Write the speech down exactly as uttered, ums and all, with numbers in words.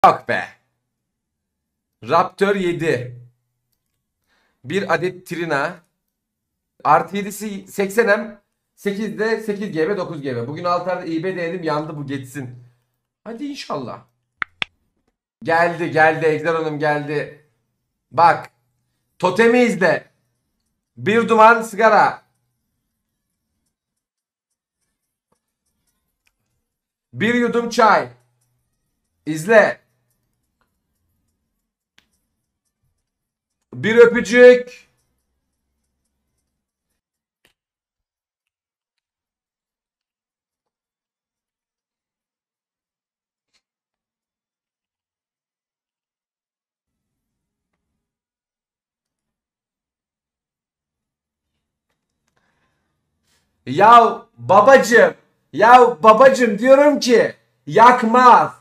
Bak be. Raptor yedi. Bir adet Trina. Artı yedisi seksen M. sekizde sekiz G B dokuz G B. Bugün altarda İ B denedim, yandı, bu geçsin. Hadi inşallah. Geldi geldi Ejder Hanım geldi. Bak. Totemi izle. Bir duman sigara. Bir yudum çay. İzle. Bir öpücük. Ya babacım. Ya babacım diyorum ki yakmaz.